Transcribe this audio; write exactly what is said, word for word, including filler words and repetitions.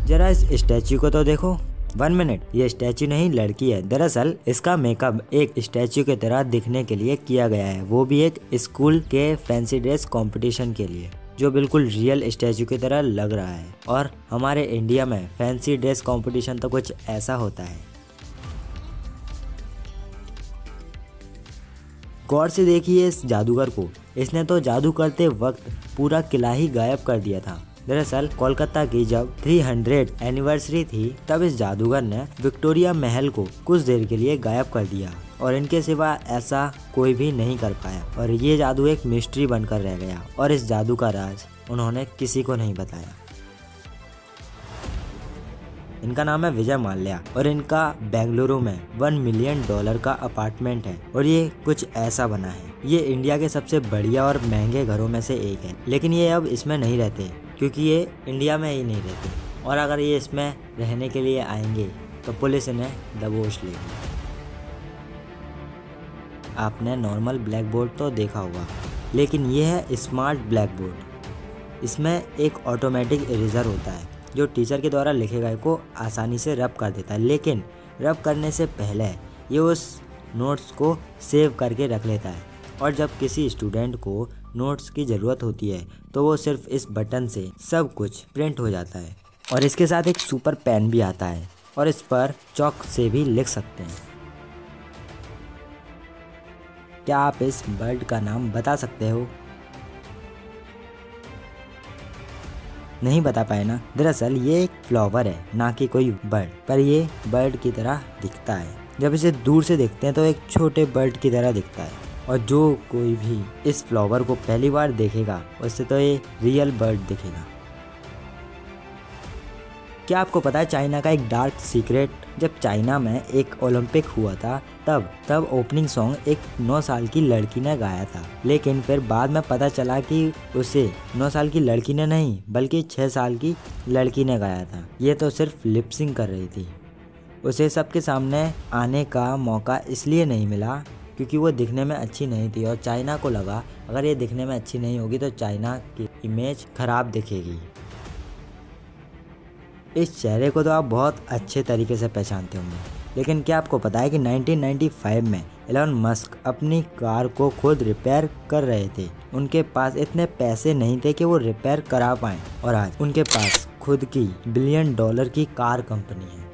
जरा इस स्टैचू को तो देखो। वन मिनट, ये स्टैचू नहीं लड़की है। दरअसल इसका मेकअप एक स्टैचू की तरह दिखने के लिए किया गया है, वो भी एक स्कूल के फैंसी ड्रेस कंपटीशन के लिए, जो बिल्कुल रियल स्टैचू की तरह लग रहा है। और हमारे इंडिया में फैंसी ड्रेस कंपटीशन तो कुछ ऐसा होता है। गौर से देखिए इस जादूगर को, इसने तो जादू करते वक्त पूरा किला ही गायब कर दिया था। दरअसल कोलकाता की जब तीन सौ एनिवर्सरी थी तब इस जादूगर ने विक्टोरिया महल को कुछ देर के लिए गायब कर दिया और इनके सिवा ऐसा कोई भी नहीं कर पाया और ये जादू एक मिस्ट्री बनकर रह गया और इस जादू का राज उन्होंने किसी को नहीं बताया। इनका नाम है विजय माल्या और इनका बेंगलुरु में वन मिलियन डॉलर का अपार्टमेंट है और ये कुछ ऐसा बना है। ये इंडिया के सबसे बढ़िया और महंगे घरों में से एक है, लेकिन ये अब इसमें नहीं रहते क्योंकि ये इंडिया में ही नहीं रहते और अगर ये इसमें रहने के लिए आएंगे तो पुलिस इन्हें दबोच लेगी। आपने नॉर्मल ब्लैक बोर्ड तो देखा होगा, लेकिन ये है स्मार्ट ब्लैक बोर्ड। इसमें एक ऑटोमेटिक इरेजर होता है जो टीचर के द्वारा लिखे गए को आसानी से रब कर देता है, लेकिन रब करने से पहले ये उस नोट्स को सेव करके रख लेता है और जब किसी स्टूडेंट को नोट्स की ज़रूरत होती है तो वो सिर्फ इस बटन से सब कुछ प्रिंट हो जाता है। और इसके साथ एक सुपर पेन भी आता है और इस पर चॉक से भी लिख सकते हैं। क्या आप इस बर्ड का नाम बता सकते हो? नहीं बता पाए ना? दरअसल ये एक फ्लावर है, ना कि कोई बर्ड, पर ये बर्ड की तरह दिखता है। जब इसे दूर से देखते हैं तो एक छोटे बर्ड की तरह दिखता है और जो कोई भी इस फ्लावर को पहली बार देखेगा उससे तो ये रियल बर्ड दिखेगा। क्या आपको पता है चाइना का एक डार्क सीक्रेट? जब चाइना में एक ओलंपिक हुआ था तब तब ओपनिंग सॉन्ग एक नौ साल की लड़की ने गाया था, लेकिन फिर बाद में पता चला कि उसे नौ साल की लड़की ने नहीं बल्कि छः साल की लड़की ने गाया था। ये तो सिर्फ लिपसिंग कर रही थी। उसे सबके सामने आने का मौका इसलिए नहीं मिला क्योंकि वो दिखने में अच्छी नहीं थी और चाइना को लगा अगर ये दिखने में अच्छी नहीं होगी तो चाइना की इमेज खराब दिखेगी। इस चेहरे को तो आप बहुत अच्छे तरीके से पहचानते होंगे, लेकिन क्या आपको पता है कि उन्नीस सौ पचानवे में एलन मस्क अपनी कार को खुद रिपेयर कर रहे थे। उनके पास इतने पैसे नहीं थे कि वो रिपेयर करा पाएँ और आज उनके पास खुद की बिलियन डॉलर की कार कंपनी है।